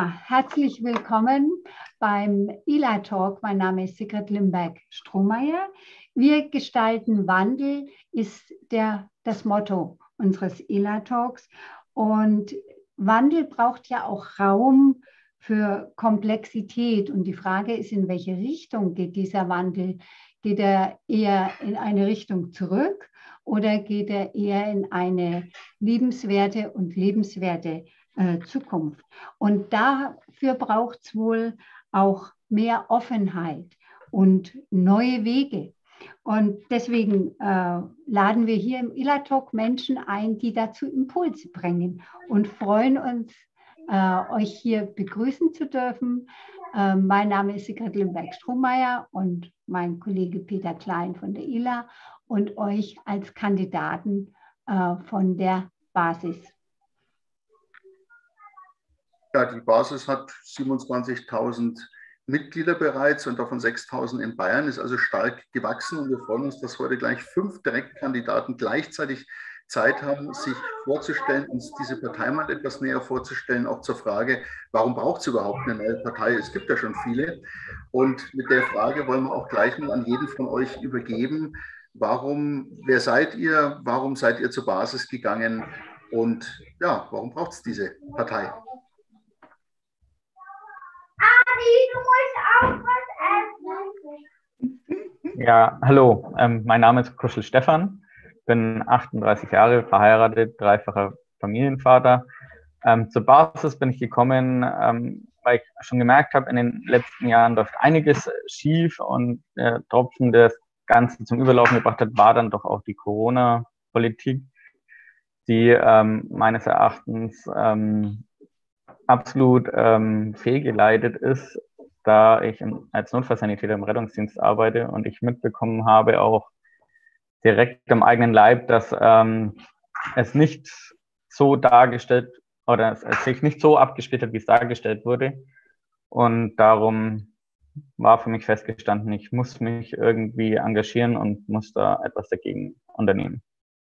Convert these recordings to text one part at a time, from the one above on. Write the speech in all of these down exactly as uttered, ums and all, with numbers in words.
Ja, herzlich willkommen beim I L A Talk. Mein Name ist Sigrid Limberg-Strohmeier. Wir gestalten Wandel ist der, das Motto unseres I L A Talks. Und Wandel braucht ja auch Raum für Komplexität. Und die Frage ist, in welche Richtung geht dieser Wandel? Geht er eher in eine Richtung zurück oder geht er eher in eine liebenswerte und lebenswerte äh, Zukunft? Und dafür braucht es wohl auch mehr Offenheit und neue Wege. Und deswegen äh, laden wir hier im I L A Talk Menschen ein, die dazu Impulse bringen und freuen uns, äh, euch hier begrüßen zu dürfen. Äh, mein Name ist Sigrid Limberg-Strohmeier und mein Kollege Peter Klein von der I L A und euch als Kandidaten äh, von der Basis. Ja, die Basis hat siebenundzwanzigtausend Mitglieder bereits und davon sechstausend in Bayern, ist also stark gewachsen. Und wir freuen uns, dass heute gleich fünf Direktkandidaten gleichzeitig Zeit haben, sich vorzustellen, uns diese Partei mal etwas näher vorzustellen, auch zur Frage, warum braucht es überhaupt eine neue Partei? Es gibt ja schon viele. Und mit der Frage wollen wir auch gleich mal an jeden von euch übergeben. Warum, wer seid ihr? Warum seid ihr zur Basis gegangen? Und ja, warum braucht es diese Partei? Ja, hallo, ähm, mein Name ist Kuschel Stefan, bin achtunddreißig Jahre, verheiratet, dreifacher Familienvater. Ähm, zur Basis bin ich gekommen, ähm, weil ich schon gemerkt habe, in den letzten Jahren läuft einiges schief und der Tropfen, der das Ganze zum Überlaufen gebracht hat, war dann doch auch die Corona-Politik, die ähm, meines Erachtens ähm, absolut ähm, fehlgeleitet ist, da ich im, als Notfallsanitäter im Rettungsdienst arbeite und ich mitbekommen habe, auch direkt am eigenen Leib, dass ähm, es nicht so dargestellt oder es, es sich nicht so abgespielt hat, wie es dargestellt wurde. Und darum war für mich festgestanden, ich muss mich irgendwie engagieren und muss da etwas dagegen unternehmen.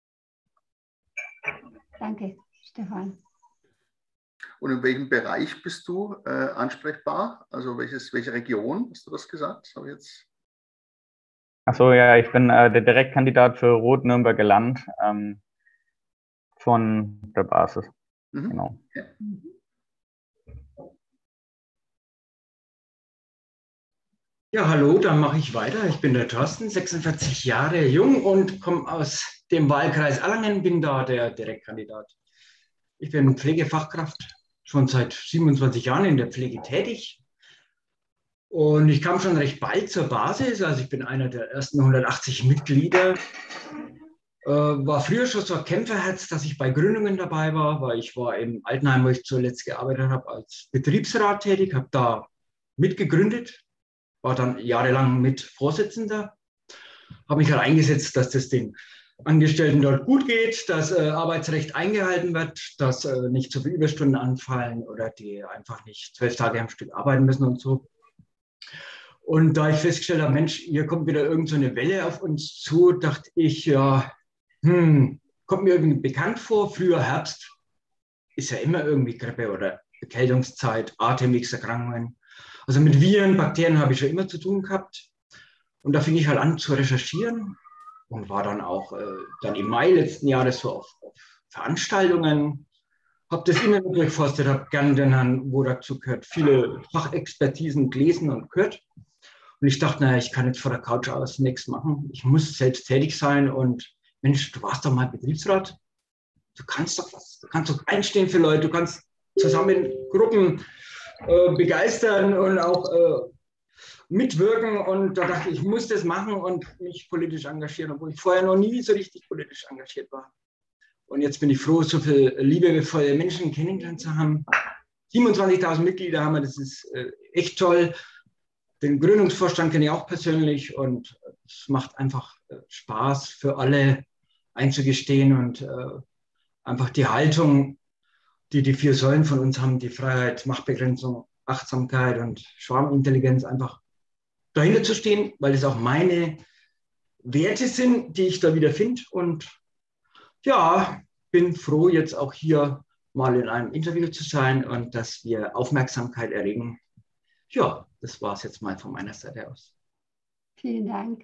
Danke, Stefan. Und in welchem Bereich bist du äh, ansprechbar? Also welches, welche Region? Hast du das gesagt? Das jetzt... Achso, ja, ich bin äh, der Direktkandidat für Rot-Nürnberger Land ähm, von der Basis. Mhm. Genau. Ja. Ja, hallo, dann mache ich weiter. Ich bin der Thorsten, sechsundvierzig Jahre jung und komme aus dem Wahlkreis Erlangen, bin da der Direktkandidat. Ich bin Pflegefachkraft, schon seit siebenundzwanzig Jahren in der Pflege tätig. Und ich kam schon recht bald zur Basis, also ich bin einer der ersten hundertachtzig Mitglieder. Äh, war früher schon so ein Kämpferherz, dass ich bei Gründungen dabei war, weil ich war im Altenheim, wo ich zuletzt gearbeitet habe, als Betriebsrat tätig, habe da mitgegründet, war dann jahrelang mit Vorsitzender, habe mich halt eingesetzt, dass das den Angestellten dort gut geht, dass äh, Arbeitsrecht eingehalten wird, dass äh, nicht zu viele Überstunden anfallen oder die einfach nicht zwölf Tage am Stück arbeiten müssen und so. Und da ich festgestellt habe, Mensch, hier kommt wieder irgend so eine Welle auf uns zu, dachte ich, ja, hm, kommt mir irgendwie bekannt vor. Früher Herbst ist ja immer irgendwie Grippe oder Erkältungszeit, Atemwegserkrankungen. Also mit Viren, Bakterien habe ich schon immer zu tun gehabt. Und da fing ich halt an zu recherchieren. Und war dann auch äh, dann im Mai letzten Jahres so auf, auf Veranstaltungen, habe das immer durchforstet, habe gerne den Herrn Wodak zugehört, viele Fachexpertisen gelesen und gehört. Und ich dachte, naja, ich kann jetzt von der Couch aus nichts machen. Ich muss selbst tätig sein und Mensch, du warst doch mal Betriebsrat. Du kannst doch was, du kannst doch einstehen für Leute, du kannst zusammen Gruppen äh, begeistern und auch äh, mitwirken, und da dachte ich, ich muss das machen und mich politisch engagieren, obwohl ich vorher noch nie so richtig politisch engagiert war. Und jetzt bin ich froh, so viele liebevolle Menschen kennengelernt zu haben. siebenundzwanzigtausend Mitglieder haben wir, das ist äh, echt toll. Den Gründungsvorstand kenne ich auch persönlich und es macht einfach äh, Spaß für alle einzugestehen und äh, einfach die Haltung, die die vier Säulen von uns haben, die Freiheit, Machtbegrenzung, Achtsamkeit und Schwarmintelligenz, einfach dahinter zu stehen, weil es auch meine Werte sind, die ich da wieder finde. Und ja, bin froh, jetzt auch hier mal in einem Interview zu sein und dass wir Aufmerksamkeit erregen. Ja, das war es jetzt mal von meiner Seite aus. Vielen Dank.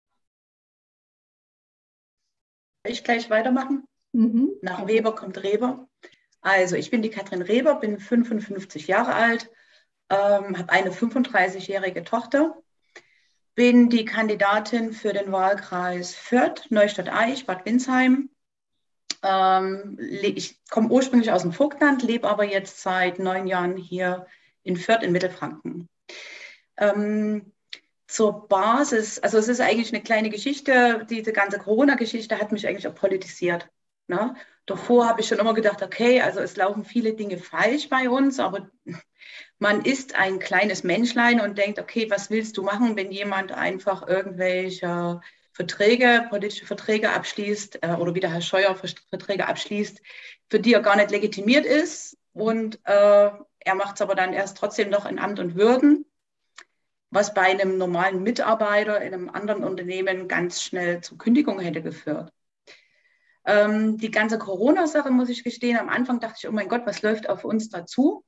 Ich gleich weitermachen? Mhm. Nach Weber kommt Reber. Also ich bin die Katrin Reber, bin fünfundfünfzig Jahre alt, ähm, habe eine fünfunddreißigjährige Tochter, bin die Kandidatin für den Wahlkreis Fürth, Neustadt-Aich, Bad Windsheim. Ähm, ich komme ursprünglich aus dem Vogtland, lebe aber jetzt seit neun Jahren hier in Fürth in Mittelfranken. Ähm, zur Basis, also es ist eigentlich eine kleine Geschichte, diese ganze Corona-Geschichte hat mich eigentlich auch politisiert. Ne? Davor habe ich schon immer gedacht, okay, also es laufen viele Dinge falsch bei uns, aber man ist ein kleines Menschlein und denkt, okay, was willst du machen, wenn jemand einfach irgendwelche Verträge, politische Verträge abschließt äh, oder wie der Herr Scheuer Verträge abschließt, für die er gar nicht legitimiert ist und äh, er macht es aber dann erst trotzdem noch in Amt und Würden, was bei einem normalen Mitarbeiter in einem anderen Unternehmen ganz schnell zur Kündigung hätte geführt. Ähm, die ganze Corona-Sache, muss ich gestehen, am Anfang dachte ich, oh mein Gott, was läuft auf uns dazu?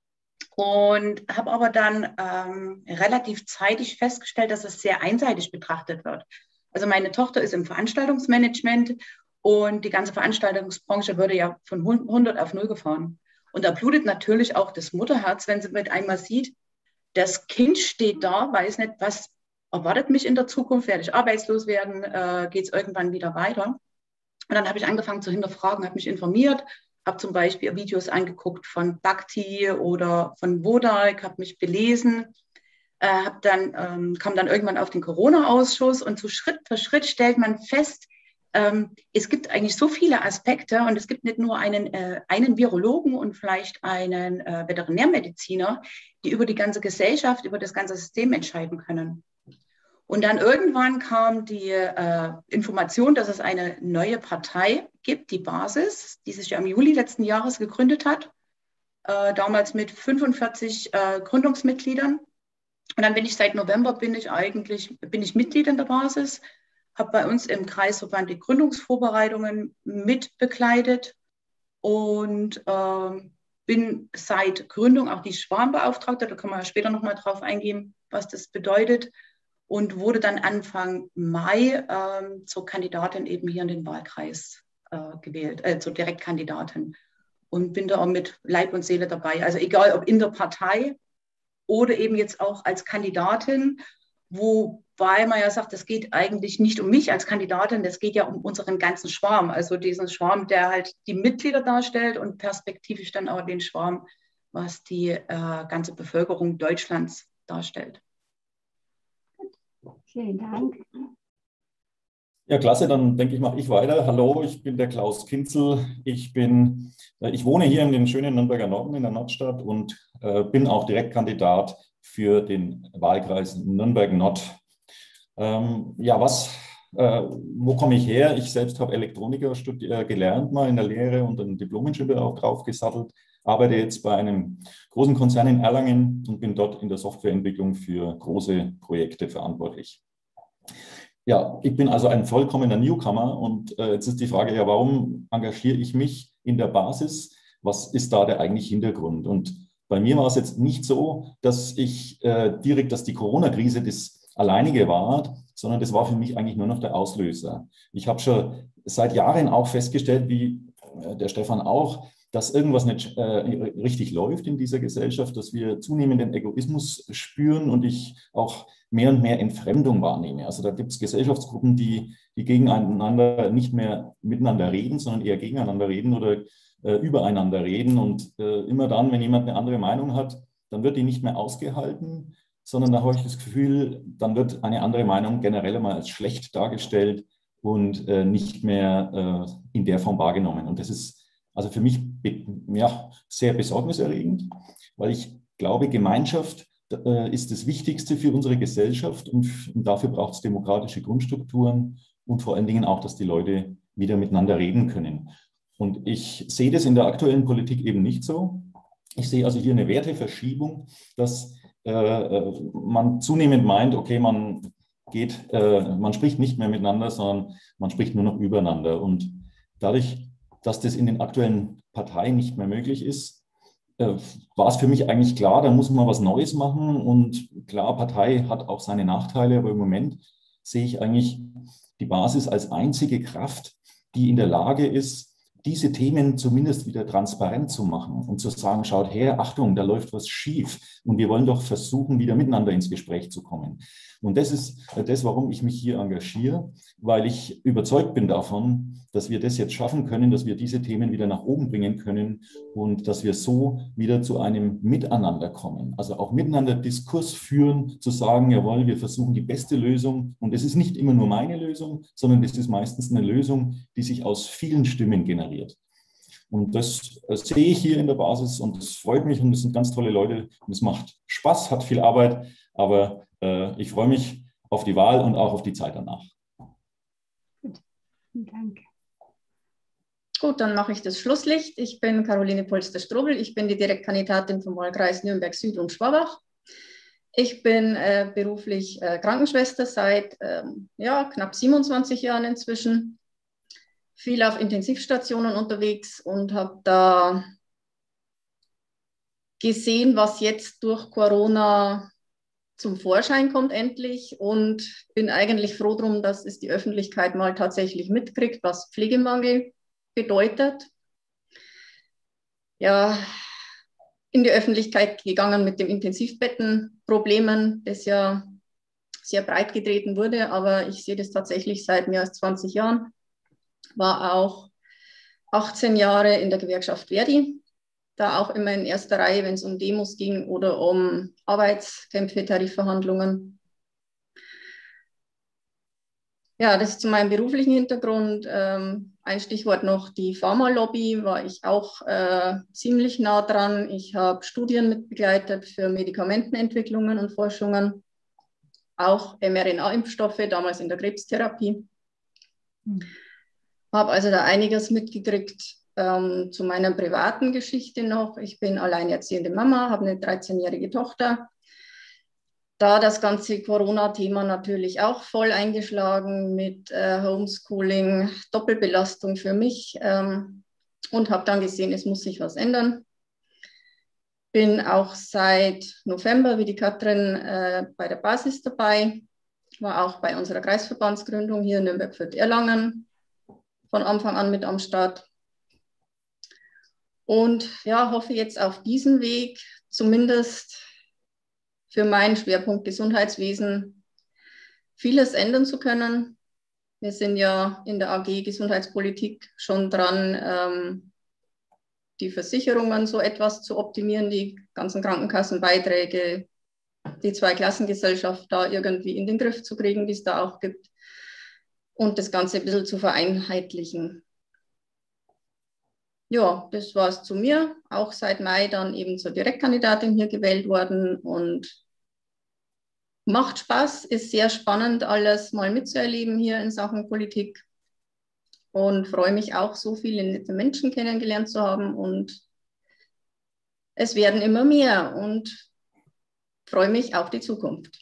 Und habe aber dann ähm, relativ zeitig festgestellt, dass es sehr einseitig betrachtet wird. Also meine Tochter ist im Veranstaltungsmanagement und die ganze Veranstaltungsbranche würde ja von hundert auf null gefahren. Und da blutet natürlich auch das Mutterherz, wenn sie mit einmal sieht, das Kind steht da, weiß nicht, was erwartet mich in der Zukunft, werde ich arbeitslos werden, äh, geht es irgendwann wieder weiter. Und dann habe ich angefangen zu hinterfragen, habe mich informiert, habe zum Beispiel Videos angeguckt von Bhakti oder von Wodak, habe mich belesen, äh, hab dann, ähm, kam dann irgendwann auf den Corona-Ausschuss und so Schritt für Schritt stellt man fest, ähm, es gibt eigentlich so viele Aspekte und es gibt nicht nur einen, äh, einen Virologen und vielleicht einen äh, Veterinärmediziner, die über die ganze Gesellschaft, über das ganze System entscheiden können. Und dann irgendwann kam die äh, Information, dass es eine neue Partei gibt, die Basis, die sich ja im Juli letzten Jahres gegründet hat, äh, damals mit fünfundvierzig äh, Gründungsmitgliedern. Und dann bin ich seit November, bin ich eigentlich, bin ich Mitglied in der Basis, habe bei uns im Kreisverband die Gründungsvorbereitungen mitbegleitet und äh, bin seit Gründung auch die Schwarmbeauftragte, da kann man ja später nochmal drauf eingehen, was das bedeutet. Und wurde dann Anfang Mai äh, zur Kandidatin eben hier in den Wahlkreis äh, gewählt, äh, zur Direktkandidatin. Und bin da auch mit Leib und Seele dabei. Also egal, ob in der Partei oder eben jetzt auch als Kandidatin, wobei man ja sagt, das geht eigentlich nicht um mich als Kandidatin, das geht ja um unseren ganzen Schwarm. Also diesen Schwarm, der halt die Mitglieder darstellt und perspektivisch dann auch den Schwarm, was die äh, ganze Bevölkerung Deutschlands darstellt. Vielen Dank. Ja, klasse, dann denke ich, mache ich weiter. Hallo, ich bin der Klaus Kinzel. Ich bin, ich wohne hier in den schönen Nürnberger Norden in der Nordstadt und äh, bin auch Direktkandidat für den Wahlkreis Nürnberg-Nord. Ähm, ja, was, äh, wo komme ich her? Ich selbst habe Elektroniker äh, gelernt mal in der Lehre und einen Diplom-Ingenieur auch drauf gesattelt. Arbeite jetzt bei einem großen Konzern in Erlangen und bin dort in der Softwareentwicklung für große Projekte verantwortlich. Ja, ich bin also ein vollkommener Newcomer und äh, jetzt ist die Frage, ja, warum engagiere ich mich in der Basis? Was ist da der eigentliche Hintergrund? Und bei mir war es jetzt nicht so, dass ich äh, direkt, dass die Corona-Krise das Alleinige war, sondern das war für mich eigentlich nur noch der Auslöser. Ich habe schon seit Jahren auch festgestellt, wie äh, der Stefan auch, dass irgendwas nicht äh, richtig läuft in dieser Gesellschaft, dass wir zunehmenden Egoismus spüren und ich auch mehr und mehr Entfremdung wahrnehme. Also da gibt es Gesellschaftsgruppen, die, die gegeneinander nicht mehr miteinander reden, sondern eher gegeneinander reden oder äh, übereinander reden. Und äh, immer dann, wenn jemand eine andere Meinung hat, dann wird die nicht mehr ausgehalten, sondern da habe ich das Gefühl, dann wird eine andere Meinung generell mal als schlecht dargestellt und äh, nicht mehr äh, in der Form wahrgenommen. Und das ist also für mich ja, sehr besorgniserregend, weil ich glaube, Gemeinschaft äh, ist das Wichtigste für unsere Gesellschaft und, und dafür braucht es demokratische Grundstrukturen und vor allen Dingen auch, dass die Leute wieder miteinander reden können. Und ich sehe das in der aktuellen Politik eben nicht so. Ich sehe also hier eine Werteverschiebung, dass äh, man zunehmend meint, okay, man geht, äh, man spricht nicht mehr miteinander, sondern man spricht nur noch übereinander. Und dadurch dass das in den aktuellen Parteien nicht mehr möglich ist, äh, war es für mich eigentlich klar, da muss man was Neues machen. Und klar, Partei hat auch seine Nachteile, aber im Moment sehe ich eigentlich die Basis als einzige Kraft, die in der Lage ist, diese Themen zumindest wieder transparent zu machen und zu sagen, schaut her, Achtung, da läuft was schief und wir wollen doch versuchen, wieder miteinander ins Gespräch zu kommen. Und das ist das, warum ich mich hier engagiere, weil ich überzeugt bin davon, dass wir das jetzt schaffen können, dass wir diese Themen wieder nach oben bringen können und dass wir so wieder zu einem Miteinander kommen. Also auch miteinander Diskurs führen, zu sagen, jawohl, wir versuchen die beste Lösung. Und es ist nicht immer nur meine Lösung, sondern es ist meistens eine Lösung, die sich aus vielen Stimmen generiert. Und das äh, sehe ich hier in der Basis und es freut mich und es sind ganz tolle Leute und es macht Spaß, hat viel Arbeit, aber äh, ich freue mich auf die Wahl und auch auf die Zeit danach. Gut, danke. Gut, dann mache ich das Schlusslicht. Ich bin Caroline Polster-Strobel. Ich bin die Direktkandidatin vom Wahlkreis Nürnberg Süd und Schwabach. Ich bin äh, beruflich äh, Krankenschwester seit ähm, ja, knapp siebenundzwanzig Jahren inzwischen. Viel auf Intensivstationen unterwegs und habe da gesehen, was jetzt durch Corona zum Vorschein kommt endlich und bin eigentlich froh drum, dass es die Öffentlichkeit mal tatsächlich mitkriegt, was Pflegemangel bedeutet. Ja, in die Öffentlichkeit gegangen mit dem Intensivbettenproblemen, das ja sehr breit getreten wurde, aber ich sehe das tatsächlich seit mehr als zwanzig Jahren. War auch achtzehn Jahre in der Gewerkschaft Verdi, da auch immer in erster Reihe, wenn es um Demos ging oder um Arbeitskämpfe, Tarifverhandlungen. Ja, das ist zu meinem beruflichen Hintergrund. Ähm, ein Stichwort noch, die Pharmalobby war ich auch äh, ziemlich nah dran. Ich habe Studien mitbegleitet für Medikamentenentwicklungen und Forschungen, auch mRNA-Impfstoffe, damals in der Krebstherapie. Hm. Habe also da einiges mitgekriegt. Ähm, zu meiner privaten Geschichte noch. Ich bin alleinerziehende Mama, habe eine dreizehnjährige Tochter. Da das ganze Corona-Thema natürlich auch voll eingeschlagen mit äh, Homeschooling, Doppelbelastung für mich ähm, und habe dann gesehen, es muss sich was ändern. Bin auch seit November, wie die Katrin, äh, bei der Basis dabei, war auch bei unserer Kreisverbandsgründung hier in Nürnberg-Fürth-Erlangen von Anfang an mit am Start. Und ja, hoffe jetzt auf diesen Weg zumindest für meinen Schwerpunkt Gesundheitswesen vieles ändern zu können. Wir sind ja in der A G Gesundheitspolitik schon dran, ähm, die Versicherungen so etwas zu optimieren, die ganzen Krankenkassenbeiträge, die Zweiklassengesellschaft da irgendwie in den Griff zu kriegen, die es da auch gibt, und das Ganze ein bisschen zu vereinheitlichen. Ja, das war es zu mir. Auch seit Mai dann eben zur Direktkandidatin hier gewählt worden und macht Spaß, ist sehr spannend, alles mal mitzuerleben hier in Sachen Politik und freue mich auch, so viele nette Menschen kennengelernt zu haben und es werden immer mehr und freue mich auf die Zukunft.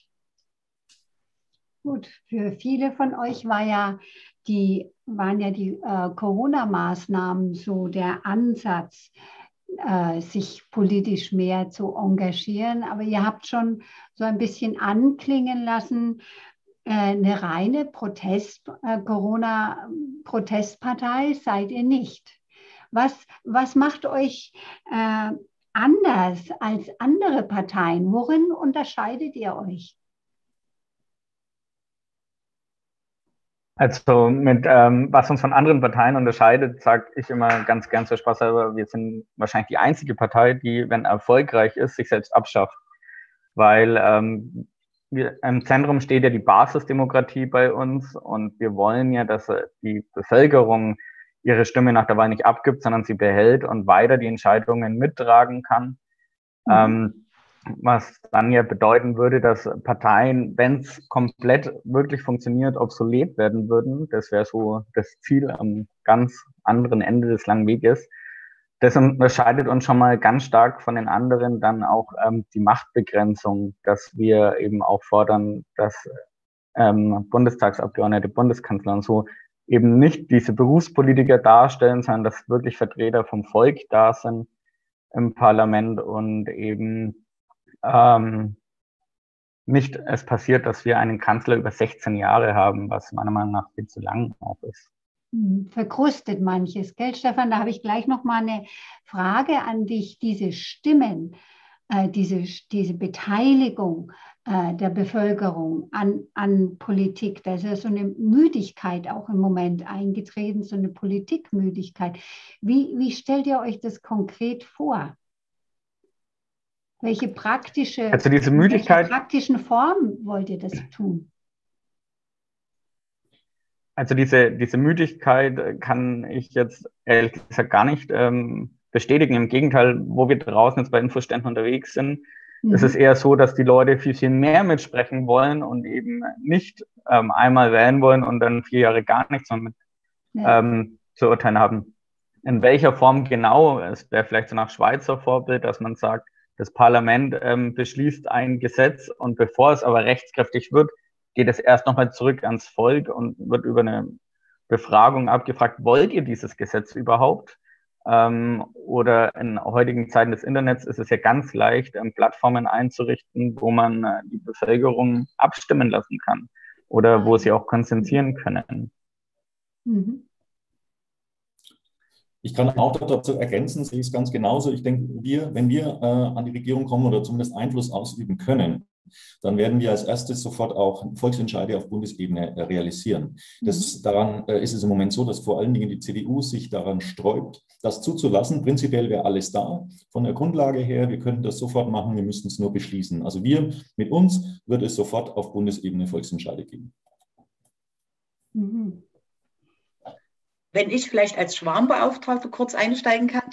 Gut, für viele von euch war ja die, waren ja die äh, Corona-Maßnahmen so der Ansatz, äh, sich politisch mehr zu engagieren. Aber ihr habt schon so ein bisschen anklingen lassen, äh, eine reine Protest, äh, Corona-Protestpartei seid ihr nicht. Was, was macht euch äh, anders als andere Parteien? Worin unterscheidet ihr euch? Also mit ähm, was uns von anderen Parteien unterscheidet, sage ich immer ganz gern zur Spaß selber, wir sind wahrscheinlich die einzige Partei, die, wenn erfolgreich ist, sich selbst abschafft. Weil ähm, wir, im Zentrum steht ja die Basisdemokratie bei uns und wir wollen ja, dass die Bevölkerung ihre Stimme nach der Wahl nicht abgibt, sondern sie behält und weiter die Entscheidungen mittragen kann. Mhm. Ähm, was dann ja bedeuten würde, dass Parteien, wenn es komplett wirklich funktioniert, obsolet werden würden. Das wäre so das Ziel am ganz anderen Ende des langen Weges. Das unterscheidet uns schon mal ganz stark von den anderen dann auch ähm, die Machtbegrenzung, dass wir eben auch fordern, dass ähm, Bundestagsabgeordnete, Bundeskanzler und so eben nicht diese Berufspolitiker darstellen, sondern dass wirklich Vertreter vom Volk da sind im Parlament und eben ähm, nicht es passiert, dass wir einen Kanzler über sechzehn Jahre haben, was meiner Meinung nach viel zu lang auch ist. Verkrustet manches, gell, Stefan? Da habe ich gleich noch mal eine Frage an dich. Diese Stimmen, äh, diese, diese Beteiligung äh, der Bevölkerung an, an Politik, da ist ja so eine Müdigkeit auch im Moment eingetreten, so eine Politikmüdigkeit. Wie, wie stellt ihr euch das konkret vor? Welche praktische, also diese Müdigkeit, welche praktischen Formen wollt ihr das tun? Also diese, diese Müdigkeit kann ich jetzt ehrlich gesagt gar nicht ähm, bestätigen. Im Gegenteil, wo wir draußen jetzt bei Infoständen unterwegs sind, mhm. ist es eher so, dass die Leute viel, viel mehr mitsprechen wollen und eben nicht ähm, einmal wählen wollen und dann vier Jahre gar nichts mehr mit ja. ähm, zu urteilen haben. In welcher Form genau, es wäre vielleicht so nach Schweizer Vorbild, dass man sagt, das Parlament ähm, beschließt ein Gesetz und bevor es aber rechtskräftig wird, geht es erst nochmal zurück ans Volk und wird über eine Befragung abgefragt, wollt ihr dieses Gesetz überhaupt? Ähm, oder in heutigen Zeiten des Internets ist es ja ganz leicht, ähm, Plattformen einzurichten, wo man äh, die Bevölkerung abstimmen lassen kann oder wo sie auch konzentrieren können. Mhm. Ich kann auch dazu ergänzen, sehe ich es ganz genauso. Ich denke, wir, wenn wir äh, an die Regierung kommen oder zumindest Einfluss ausüben können, dann werden wir als erstes sofort auch Volksentscheide auf Bundesebene äh, realisieren. Das, daran äh, ist es im Moment so, dass vor allen Dingen die C D U sich daran sträubt, das zuzulassen. Prinzipiell wäre alles da von der Grundlage her. Wir könnten das sofort machen, wir müssten es nur beschließen. Also wir, mit uns wird es sofort auf Bundesebene Volksentscheide geben. Mhm. Wenn ich vielleicht als Schwarmbeauftragte kurz einsteigen kann.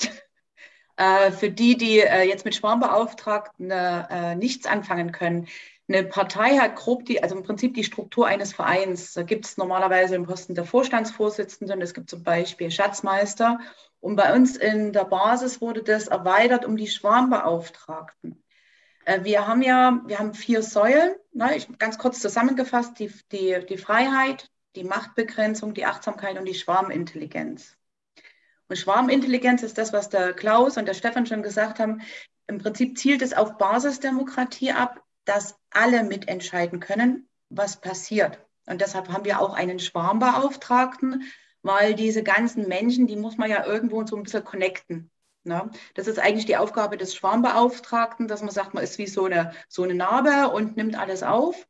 Für die, die jetzt mit Schwarmbeauftragten äh, nichts anfangen können. Eine Partei hat grob die, also im Prinzip die Struktur eines Vereins. Da gibt es normalerweise den Posten der Vorstandsvorsitzenden, es gibt zum Beispiel Schatzmeister. Und bei uns in der Basis wurde das erweitert um die Schwarmbeauftragten. Äh, wir haben ja, wir haben vier Säulen, ne, ich, ganz kurz zusammengefasst, die, die, die Freiheit, die Machtbegrenzung, die Achtsamkeit und die Schwarmintelligenz. Und Schwarmintelligenz ist das, was der Klaus und der Stefan schon gesagt haben. Im Prinzip zielt es auf Basisdemokratie ab, dass alle mitentscheiden können, was passiert. Und deshalb haben wir auch einen Schwarmbeauftragten, weil diese ganzen Menschen, die muss man ja irgendwo so ein bisschen connecten. Ne? Das ist eigentlich die Aufgabe des Schwarmbeauftragten, dass man sagt, man ist wie so eine, so eine Narbe und nimmt alles auf.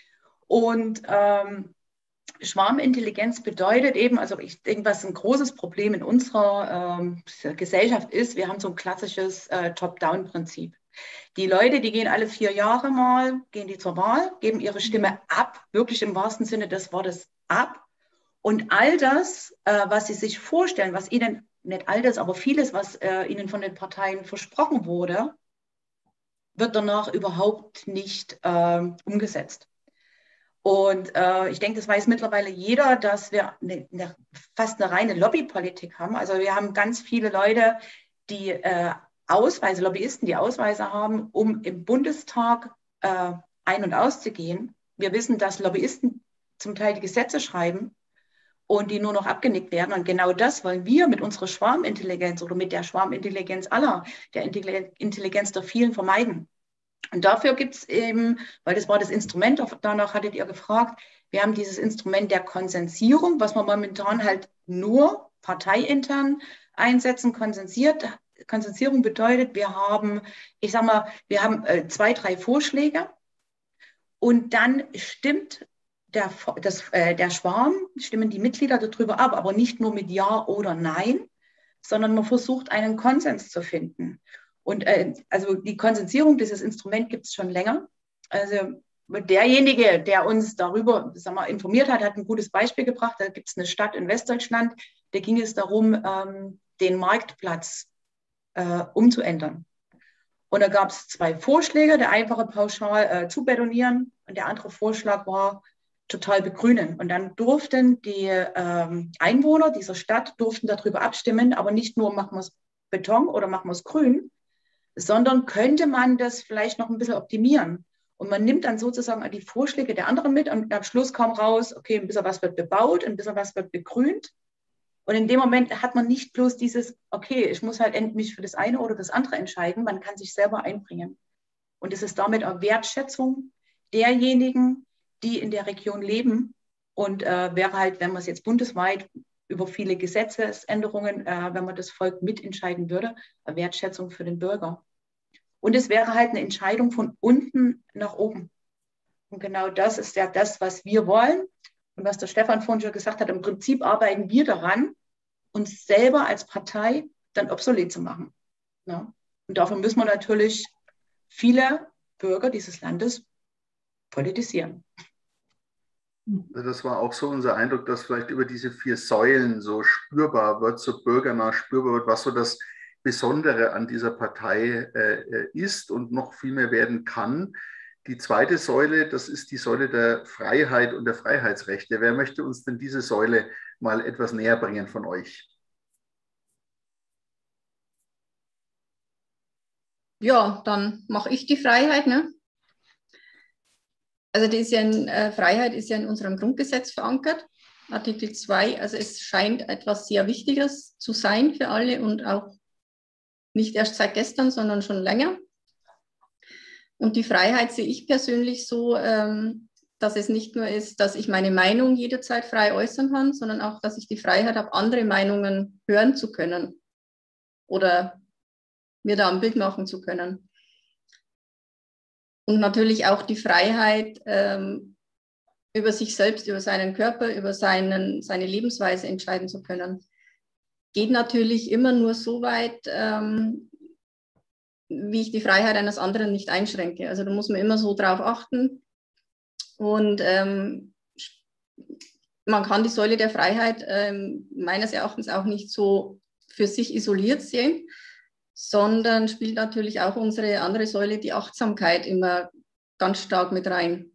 Und ähm, Schwarmintelligenz bedeutet eben, also ich denke, was ein großes Problem in unserer ähm, Gesellschaft ist, wir haben so ein klassisches äh, Top-Down-Prinzip. Die Leute, die gehen alle vier Jahre mal, gehen die zur Wahl, geben ihre Stimme ab, wirklich im wahrsten Sinne des Wortes ab. Und all das, äh, was sie sich vorstellen, was ihnen, nicht all das, aber vieles, was äh, ihnen von den Parteien versprochen wurde, wird danach überhaupt nicht äh, umgesetzt. Und äh, ich denke, das weiß mittlerweile jeder, dass wir eine, eine, fast eine reine Lobbypolitik haben. Also wir haben ganz viele Leute, die äh, Ausweise, Lobbyisten, die Ausweise haben, um im Bundestag äh, ein- und auszugehen. Wir wissen, dass Lobbyisten zum Teil die Gesetze schreiben und die nur noch abgenickt werden. Und genau das wollen wir mit unserer Schwarmintelligenz oder mit der Schwarmintelligenz aller, der Intelligenz der vielen vermeiden. Und dafür gibt es eben, weil das war das Instrument, danach hattet ihr gefragt, wir haben dieses Instrument der Konsensierung, was wir momentan halt nur parteiintern einsetzen. Konsensiert, Konsensierung bedeutet, wir haben, ich sag mal, wir haben äh, zwei, drei Vorschläge und dann stimmt der, das, äh, der Schwarm, stimmen die Mitglieder darüber ab, aber nicht nur mit Ja oder Nein, sondern man versucht, einen Konsens zu finden. Und äh, also die Konsensierung, dieses Instrument gibt es schon länger. Also derjenige, der uns darüber sag mal, informiert hat, hat ein gutes Beispiel gebracht. Da gibt es eine Stadt in Westdeutschland, da ging es darum, ähm, den Marktplatz äh, umzuändern. Und da gab es zwei Vorschläge, der einfache pauschal äh, zu betonieren und der andere Vorschlag war total begrünen. Und dann durften die ähm, Einwohner dieser Stadt durften darüber abstimmen, aber nicht nur machen wir es Beton oder machen wir es grün, sondern könnte man das vielleicht noch ein bisschen optimieren. Und man nimmt dann sozusagen die Vorschläge der anderen mit und am Schluss kam raus, okay, ein bisschen was wird bebaut, ein bisschen was wird begrünt. Und in dem Moment hat man nicht bloß dieses, okay, ich muss halt mich für das eine oder das andere entscheiden, man kann sich selber einbringen. Und es ist damit auch Wertschätzung derjenigen, die in der Region leben. Und äh, wäre halt, wenn man es jetzt bundesweit über viele Gesetzesänderungen, äh, wenn man das Volk mitentscheiden würde, eine Wertschätzung für den Bürger. Und es wäre halt eine Entscheidung von unten nach oben. Und genau das ist ja das, was wir wollen. Und was der Stefan vorhin schon gesagt hat, im Prinzip arbeiten wir daran, uns selber als Partei dann obsolet zu machen. Ja? Und dafür müssen wir natürlich viele Bürger dieses Landes politisieren. Das war auch so unser Eindruck, dass vielleicht über diese vier Säulen so spürbar wird, so bürgernah spürbar wird, was so das Besondere an dieser Partei äh, ist und noch viel mehr werden kann. Die zweite Säule, das ist die Säule der Freiheit und der Freiheitsrechte. Wer möchte uns denn diese Säule mal etwas näher bringen von euch? Ja, dann mache ich die Freiheit. Ne? Also die ist ja in, äh, Freiheit ist ja in unserem Grundgesetz verankert, Artikel zwei. Also es scheint etwas sehr Wichtiges zu sein für alle und auch nicht erst seit gestern, sondern schon länger. Und die Freiheit sehe ich persönlich so, ähm, dass es nicht nur ist, dass ich meine Meinung jederzeit frei äußern kann, sondern auch, dass ich die Freiheit habe, andere Meinungen hören zu können oder mir da ein Bild machen zu können. Und natürlich auch die Freiheit, ähm, über sich selbst, über seinen Körper, über seinen, seine Lebensweise entscheiden zu können. Geht natürlich immer nur so weit, ähm, wie ich die Freiheit eines anderen nicht einschränke. Also da muss man immer so drauf achten. Und ähm, man kann die Säule der Freiheit ähm, meines Erachtens auch nicht so für sich isoliert sehen, sondern spielt natürlich auch unsere andere Säule, die Achtsamkeit, immer ganz stark mit rein.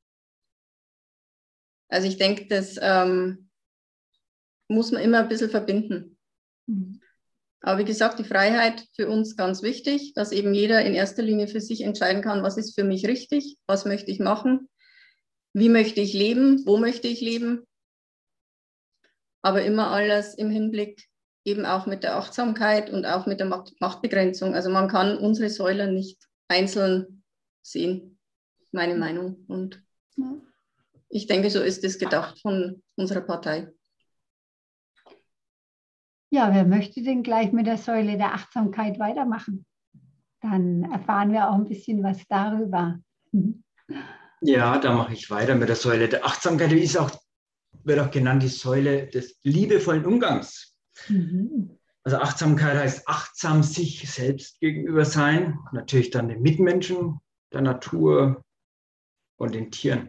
Also ich denke, das ähm, muss man immer ein bisschen verbinden. Mhm. Aber wie gesagt, die Freiheit für uns ganz wichtig, dass eben jeder in erster Linie für sich entscheiden kann, was ist für mich richtig, was möchte ich machen, wie möchte ich leben, wo möchte ich leben. Aber immer alles im Hinblick eben auch mit der Achtsamkeit und auch mit der Machtbegrenzung. Also man kann unsere Säulen nicht einzeln sehen, meine Meinung. Und ich denke, so ist es gedacht von unserer Partei. Ja, wer möchte denn gleich mit der Säule der Achtsamkeit weitermachen? Dann erfahren wir auch ein bisschen was darüber. Ja, da mache ich weiter mit der Säule der Achtsamkeit. Die ist auch, wird auch genannt die Säule des liebevollen Umgangs. Mhm. Also Achtsamkeit heißt achtsam sich selbst gegenüber sein, natürlich dann den Mitmenschen, der Natur und den Tieren.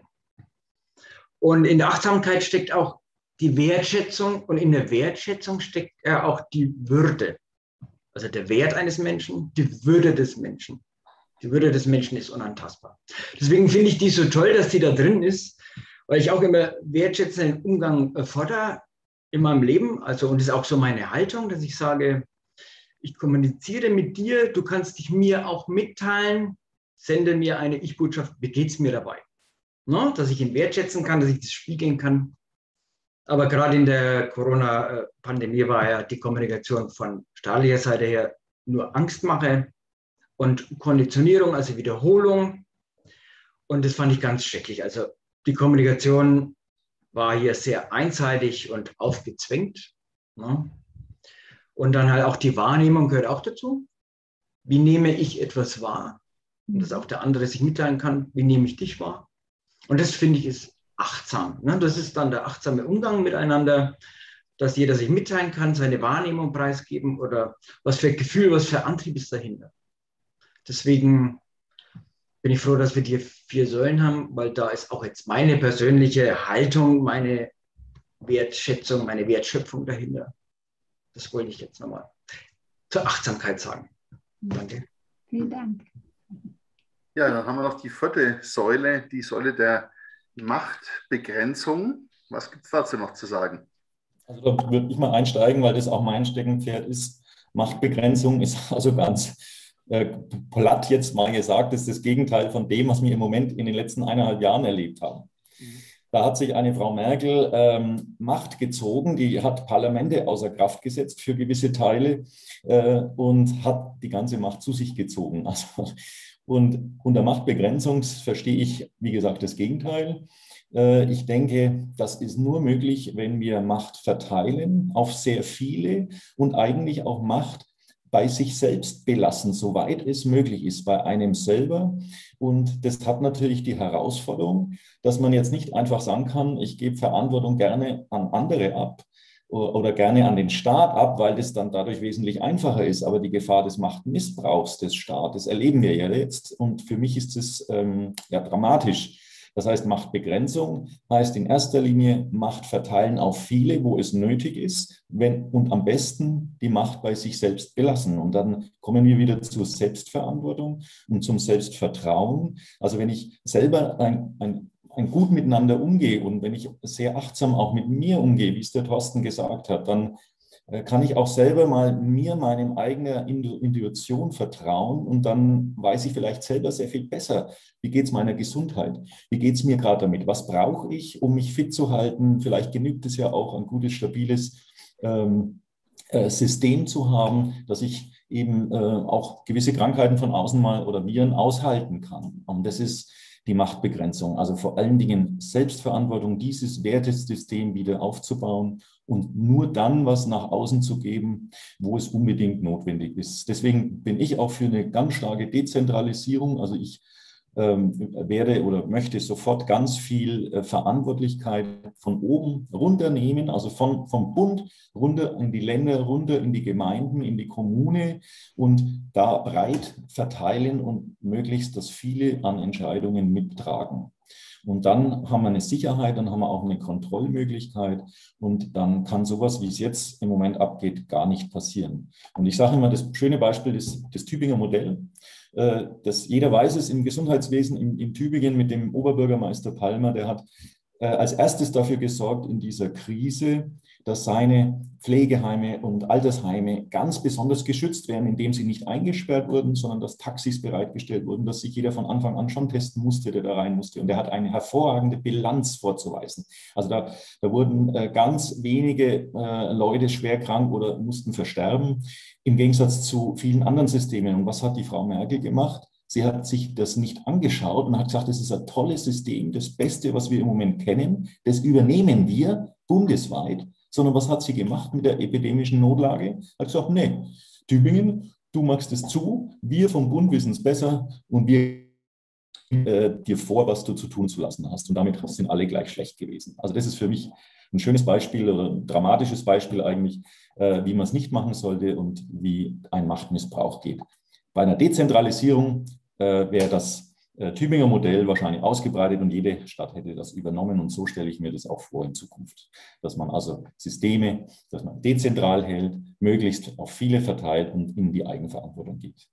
Und in der Achtsamkeit steckt auch die Wertschätzung und in der Wertschätzung steckt ja auch die Würde. Also der Wert eines Menschen, die Würde des Menschen. Die Würde des Menschen ist unantastbar. Deswegen finde ich die so toll, dass die da drin ist, weil ich auch immer wertschätzenden Umgang fordere in meinem Leben. Also, und das ist auch so meine Haltung, dass ich sage, ich kommuniziere mit dir, du kannst dich mir auch mitteilen, sende mir eine Ich-Botschaft, wie geht es mir dabei? No, dass ich ihn wertschätzen kann, dass ich das spiegeln kann. Aber gerade in der Corona-Pandemie war ja die Kommunikation von staatlicher Seite her nur Angstmache und Konditionierung, also Wiederholung. Und das fand ich ganz schrecklich. Also die Kommunikation war hier sehr einseitig und aufgezwängt. Ne? Und dann halt auch die Wahrnehmung gehört auch dazu. Wie nehme ich etwas wahr? Und dass auch der andere sich mitteilen kann, wie nehme ich dich wahr? Und das finde ich ist achtsam. Ne? Das ist dann der achtsame Umgang miteinander, dass jeder sich mitteilen kann, seine Wahrnehmung preisgeben oder was für Gefühl, was für Antrieb ist dahinter. Deswegen bin ich froh, dass wir die vier Säulen haben, weil da ist auch jetzt meine persönliche Haltung, meine Wertschätzung, meine Wertschöpfung dahinter. Das wollte ich jetzt nochmal zur Achtsamkeit sagen. Danke. Vielen Dank. Ja, dann haben wir noch die vierte Säule, die Säule der Machtbegrenzung. Was gibt es dazu noch zu sagen? Also da würde ich mal einsteigen, weil das auch mein Steckenpferd ist. Machtbegrenzung ist also ganz äh, platt jetzt mal gesagt, ist das Gegenteil von dem, was wir im Moment in den letzten eineinhalb Jahren erlebt haben. Da hat sich eine Frau Merkel ähm, Macht gezogen, die hat Parlamente außer Kraft gesetzt für gewisse Teile äh, und hat die ganze Macht zu sich gezogen. Also, und unter Machtbegrenzung verstehe ich, wie gesagt, das Gegenteil. Äh, ich denke, das ist nur möglich, wenn wir Macht verteilen auf sehr viele und eigentlich auch Macht bei sich selbst belassen, soweit es möglich ist, bei einem selber. Und das hat natürlich die Herausforderung, dass man jetzt nicht einfach sagen kann, ich gebe Verantwortung gerne an andere ab oder gerne an den Staat ab, weil das dann dadurch wesentlich einfacher ist. Aber die Gefahr des Machtmissbrauchs des Staates erleben wir ja jetzt. Und für mich ist es ähm, ja dramatisch. Das heißt, Machtbegrenzung heißt in erster Linie Macht verteilen auf viele, wo es nötig ist, wenn, und am besten die Macht bei sich selbst belassen. Und dann kommen wir wieder zur Selbstverantwortung und zum Selbstvertrauen. Also wenn ich selber ein, ein, ein gut miteinander umgehe und wenn ich sehr achtsam auch mit mir umgehe, wie es der Thorsten gesagt hat, dann kann ich auch selber mal mir, meinem eigenen Intuition vertrauen und dann weiß ich vielleicht selber sehr viel besser, wie geht es meiner Gesundheit, wie geht es mir gerade damit, was brauche ich, um mich fit zu halten, vielleicht genügt es ja auch ein gutes, stabiles ähm, äh, System zu haben, dass ich eben äh, auch gewisse Krankheiten von außen mal oder Viren aushalten kann. Und das ist die Machtbegrenzung, also vor allen Dingen Selbstverantwortung, dieses Wertesystem wieder aufzubauen und nur dann was nach außen zu geben, wo es unbedingt notwendig ist. Deswegen bin ich auch für eine ganz starke Dezentralisierung. Also ich ähm, werde oder möchte sofort ganz viel äh, Verantwortlichkeit von oben runternehmen, also von, vom Bund runter in die Länder, runter in die Gemeinden, in die Kommune und da breit verteilen und möglichst, dass viele an Entscheidungen mittragen. Und dann haben wir eine Sicherheit, dann haben wir auch eine Kontrollmöglichkeit und dann kann sowas, wie es jetzt im Moment abgeht, gar nicht passieren. Und ich sage immer, das schöne Beispiel ist das Tübinger Modell. Das, jeder weiß es im Gesundheitswesen in, in Tübingen mit dem Oberbürgermeister Palmer, der hat äh, als erstes dafür gesorgt in dieser Krise, dass seine Pflegeheime und Altersheime ganz besonders geschützt werden, indem sie nicht eingesperrt wurden, sondern dass Taxis bereitgestellt wurden, dass sich jeder von Anfang an schon testen musste, der da rein musste. Und er hat eine hervorragende Bilanz vorzuweisen. Also da, da wurden äh, ganz wenige äh, Leute schwer krank oder mussten versterben, im Gegensatz zu vielen anderen Systemen. Und was hat die Frau Merkel gemacht? Sie hat sich das nicht angeschaut und hat gesagt, das ist ein tolles System, das Beste, was wir im Moment kennen, das übernehmen wir bundesweit. Sondern was hat sie gemacht mit der epidemischen Notlage? Hat gesagt, nee, Tübingen, du machst es zu, wir vom Bund wissen es besser und wir äh, dir vor, was du zu tun zu lassen hast. Und damit sind alle gleich schlecht gewesen. Also das ist für mich ein schönes Beispiel oder ein dramatisches Beispiel eigentlich, äh, wie man es nicht machen sollte und wie ein Machtmissbrauch geht. Bei einer Dezentralisierung äh, wäre das äh, Tübinger Modell wahrscheinlich ausgebreitet und jede Stadt hätte das übernommen. Und so stelle ich mir das auch vor in Zukunft, dass man also Systeme, dass man dezentral hält, möglichst auf viele verteilt und in die Eigenverantwortung geht.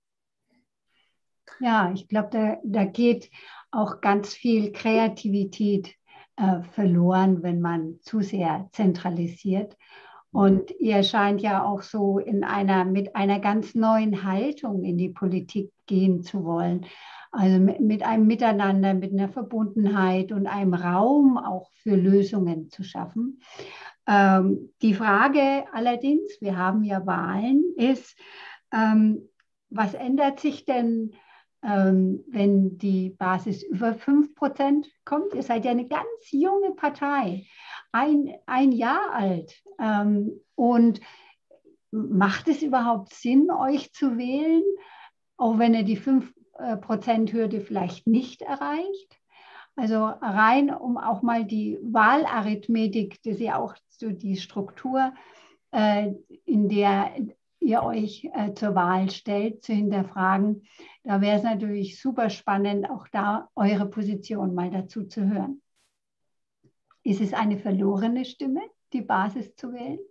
Ja, ich glaube, da, da geht auch ganz viel Kreativität äh, verloren, wenn man zu sehr zentralisiert. Und ihr scheint ja auch so in einer, mit einer ganz neuen Haltung in die Politik gehen zu wollen. Also mit, mit einem Miteinander, mit einer Verbundenheit und einem Raum auch für Lösungen zu schaffen. Ähm, die Frage allerdings, wir haben ja Wahlen, ist, ähm, was ändert sich denn, ähm, wenn die Basis über fünf Prozent kommt? Ihr seid ja eine ganz junge Partei. Ein, ein Jahr alt. Ähm, und macht es überhaupt Sinn, euch zu wählen, auch wenn ihr die fünf Prozent Hürde vielleicht nicht erreicht? Also rein, um auch mal die Wahlarithmetik, das ist ja auch so die Struktur, äh, in der ihr euch äh, zur Wahl stellt, zu hinterfragen. Da wäre es natürlich super spannend, auch da eure Position mal dazu zu hören. Ist es eine verlorene Stimme, die Basis zu wählen?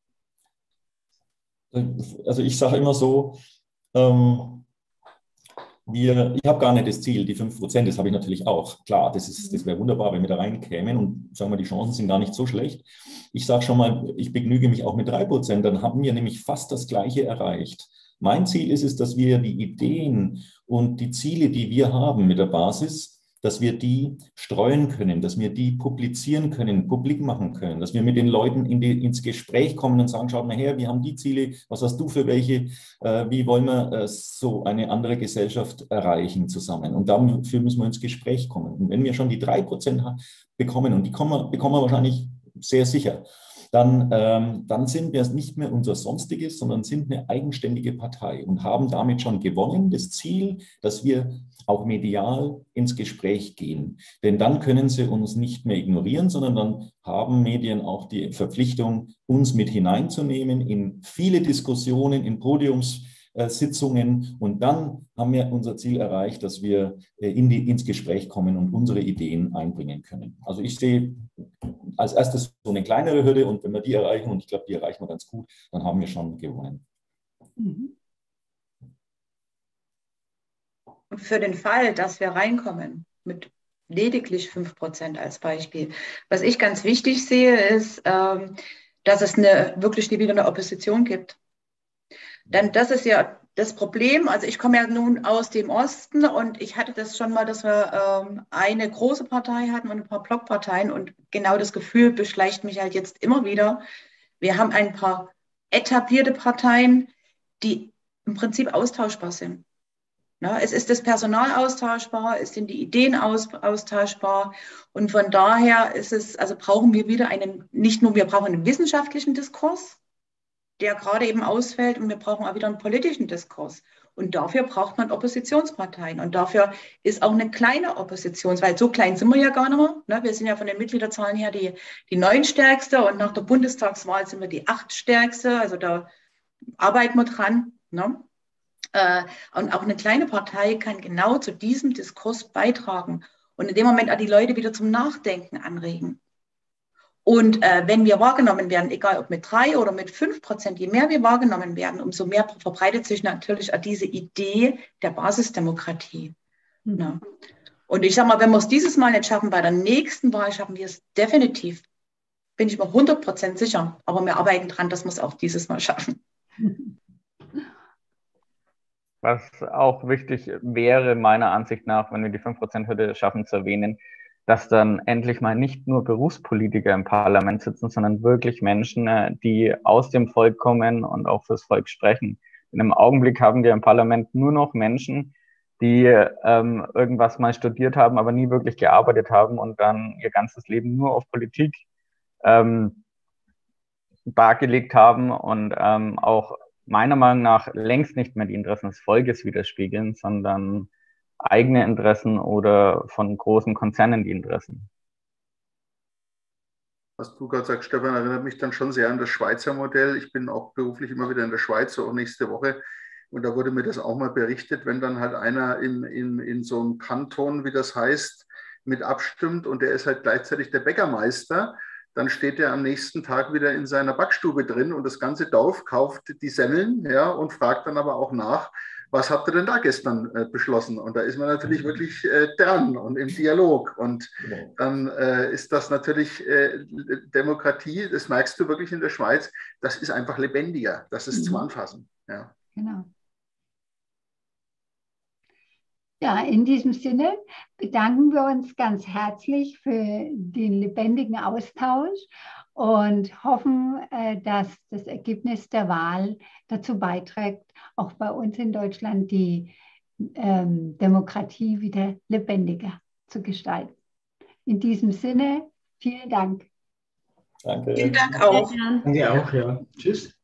Also ich sage immer so, ähm, wir, ich habe gar nicht das Ziel, die fünf Prozent, das habe ich natürlich auch. Klar, das, ist, das wäre wunderbar, wenn wir da reinkämen und sagen wir, die Chancen sind gar nicht so schlecht. Ich sage schon mal, ich begnüge mich auch mit drei Prozent, dann haben wir nämlich fast das Gleiche erreicht, Mein Ziel ist es, dass wir die Ideen und die Ziele, die wir haben mit der Basis, dass wir die streuen können, dass wir die publizieren können, publik machen können, dass wir mit den Leuten in die, ins Gespräch kommen und sagen, schaut mal her, wir haben die Ziele, was hast du für welche, äh, wie wollen wir äh, so eine andere Gesellschaft erreichen zusammen. Und dafür müssen wir ins Gespräch kommen. Und wenn wir schon die drei Prozent bekommen, und die kommen, bekommen wir wahrscheinlich sehr sicher, dann, ähm, dann sind wir nicht mehr unser Sonstiges, sondern sind eine eigenständige Partei und haben damit schon gewonnen, das Ziel, dass wir auch medial ins Gespräch gehen. Denn dann können sie uns nicht mehr ignorieren, sondern dann haben Medien auch die Verpflichtung, uns mit hineinzunehmen in viele Diskussionen, in Podiumssitzungen. Und dann haben wir unser Ziel erreicht, dass wir in die, ins Gespräch kommen und unsere Ideen einbringen können. Also ich sehe als erstes so eine kleinere Hürde, und wenn wir die erreichen, und ich glaube, die erreichen wir ganz gut, dann haben wir schon gewonnen. Mhm. Und für den Fall, dass wir reinkommen mit lediglich fünf Prozent als Beispiel, was ich ganz wichtig sehe, ist, ähm, dass es eine, wirklich wieder eine Opposition gibt. Denn das ist ja das Problem. Also ich komme ja nun aus dem Osten und ich hatte das schon mal, dass wir ähm, eine große Partei hatten und ein paar Blockparteien, und genau das Gefühl beschleicht mich halt jetzt immer wieder. Wir haben ein paar etablierte Parteien, die im Prinzip austauschbar sind. Ja, es ist das Personal austauschbar, es sind die Ideen aus, austauschbar, und von daher ist es, also brauchen wir wieder einen, nicht nur wir brauchen einen wissenschaftlichen Diskurs, der gerade eben ausfällt, und wir brauchen auch wieder einen politischen Diskurs. Und dafür braucht man Oppositionsparteien, und dafür ist auch eine kleine Opposition, weil so klein sind wir ja gar nicht mehr. Wir sind ja von den Mitgliederzahlen her die, die neuntstärkste, und nach der Bundestagswahl sind wir die achtstärkste, also da arbeiten wir dran. Ne? Und auch eine kleine Partei kann genau zu diesem Diskurs beitragen und in dem Moment auch die Leute wieder zum Nachdenken anregen. Und äh, wenn wir wahrgenommen werden, egal ob mit drei oder mit fünf Prozent, je mehr wir wahrgenommen werden, umso mehr verbreitet sich natürlich auch diese Idee der Basisdemokratie. Mhm. Ja. Und ich sage mal, wenn wir es dieses Mal nicht schaffen, bei der nächsten Wahl schaffen wir es definitiv. Bin ich mir hundert Prozent sicher. Aber wir arbeiten dran, dass wir es auch dieses Mal schaffen. Was auch wichtig wäre, meiner Ansicht nach, wenn wir die fünf Prozent-Hürde schaffen, zu erwähnen, dass dann endlich mal nicht nur Berufspolitiker im Parlament sitzen, sondern wirklich Menschen, die aus dem Volk kommen und auch fürs Volk sprechen. Denn im Augenblick haben wir im Parlament nur noch Menschen, die ähm, irgendwas mal studiert haben, aber nie wirklich gearbeitet haben und dann ihr ganzes Leben nur auf Politik ähm, dargelegt haben und ähm, auch meiner Meinung nach längst nicht mehr die Interessen des Volkes widerspiegeln, sondern eigene Interessen oder von großen Konzernen die Interessen. Was du gerade sagst, Stefan, erinnert mich dann schon sehr an das Schweizer Modell. Ich bin auch beruflich immer wieder in der Schweiz, so auch nächste Woche. Und da wurde mir das auch mal berichtet, wenn dann halt einer in, in, in so einem Kanton, wie das heißt, mit abstimmt und der ist halt gleichzeitig der Bäckermeister, dann steht er am nächsten Tag wieder in seiner Backstube drin und das ganze Dorf kauft die Semmeln, ja, und fragt dann aber auch nach, was habt ihr denn da gestern äh, beschlossen? Und da ist man natürlich wirklich äh, dran und im Dialog. Und dann äh, ist das natürlich äh, Demokratie, das merkst du wirklich in der Schweiz, das ist einfach lebendiger, das ist mhm. zum Anfassen. Ja. Genau. Ja, in diesem Sinne bedanken wir uns ganz herzlich für den lebendigen Austausch und hoffen, dass das Ergebnis der Wahl dazu beiträgt, auch bei uns in Deutschland die ähm, Demokratie wieder lebendiger zu gestalten. In diesem Sinne, vielen Dank. Danke. Vielen Dank auch. Danke auch, ja. Tschüss.